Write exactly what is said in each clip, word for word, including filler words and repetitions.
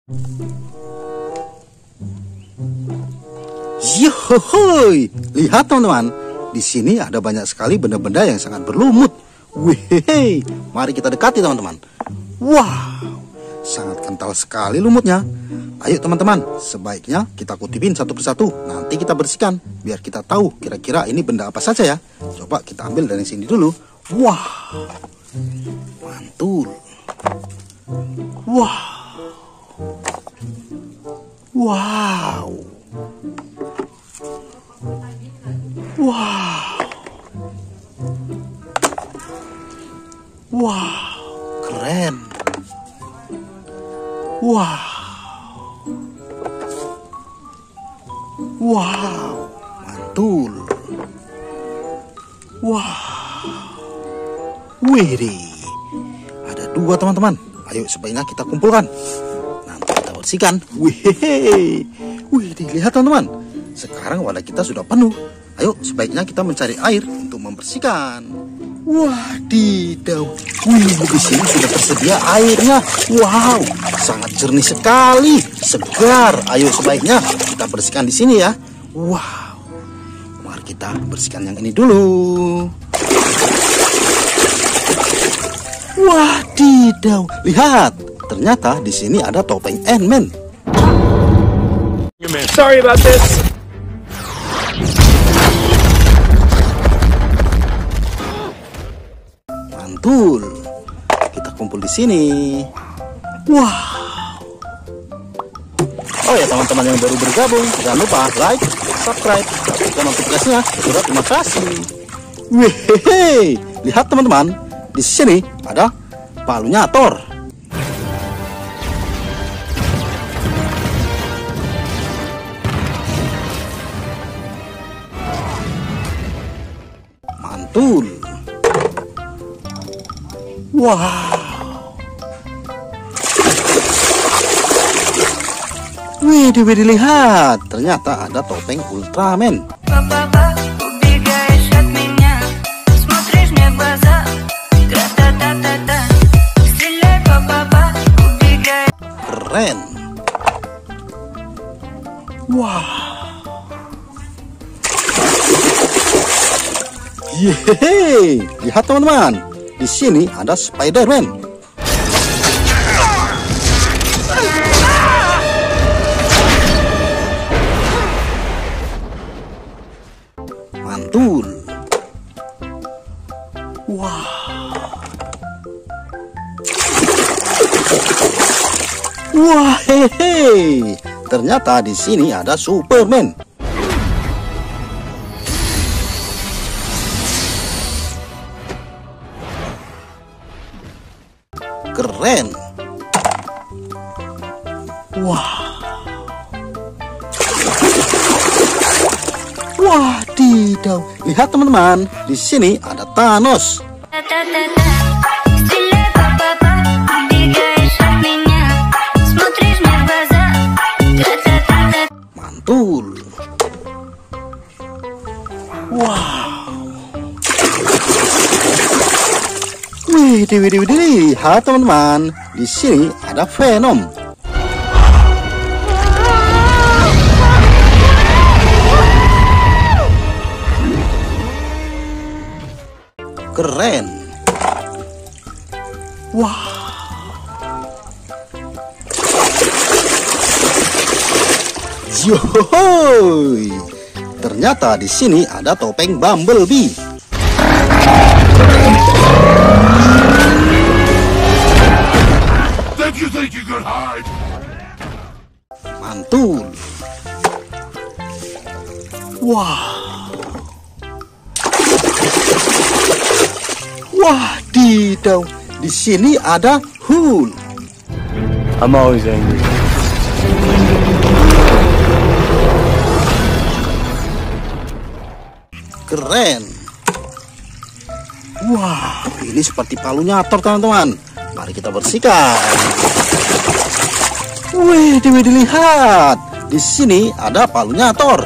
Yohohoi, lihat teman-teman, di sini ada banyak sekali benda-benda yang sangat berlumut. Wih, mari kita dekati teman-teman. Wow, sangat kental sekali lumutnya. Ayo teman-teman, sebaiknya kita kutipin satu persatu. Nanti kita bersihkan, biar kita tahu kira-kira ini benda apa saja ya. Coba kita ambil dari sini dulu. Wow, mantul. Wow, wow. Wow, wow, keren. Wow, wow, mantul. Wow, widih, ada dua teman-teman. Ayo sebaiknya kita kumpulkan. Nanti kita bersihkan. Wih, widih, lihat teman-teman. Sekarang wadah kita sudah penuh. Ayo sebaiknya kita mencari air untuk membersihkan. Wadidaw, wih, di sini sudah tersedia airnya. Wow, sangat jernih sekali, segar. Ayo sebaiknya kita bersihkan di sini ya. Wow, mari kita bersihkan yang ini dulu. Wadidaw, lihat, ternyata di sini ada topeng Ant-Man. Sorry about this. Mantul. Kita kumpul di sini. Wow. Oh ya teman-teman yang baru bergabung, jangan lupa like, subscribe, aktifkan notifikasinya. Sudah, terima kasih. Wih, lihat teman-teman, di sini ada palunya Thor. Mantul. Wow. Wih, lihat, ternyata ada topeng Ultraman. Keren. Wow. Yeay, lihat teman-teman, di sini ada Spider-Man. Mantul. Wow. Wah, hehe. Ternyata di sini ada Superman. Keren. Wah. Wadidaw. Lihat teman-teman, di sini ada Thanos. Mantul. Wow. Wih, wih, wih, wih, lihat teman-teman, di sini ada Venom. Keren. Wow. Yohoy. Ternyata di sini ada topeng Bumblebee. You think you could hide? Mantul. Wah. Wadidaw, di sini ada Hulk. I'm always angry. Keren. Wah, ini seperti palunya Thor teman-teman. Mari kita bersihkan. Wih, wih, dilihat. Di sini ada palunya Thor.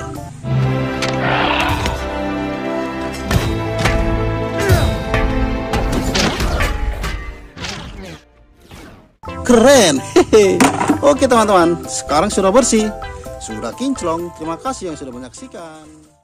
Keren. Hehe. Oke teman-teman, sekarang sudah bersih, sudah kinclong. Terima kasih yang sudah menyaksikan.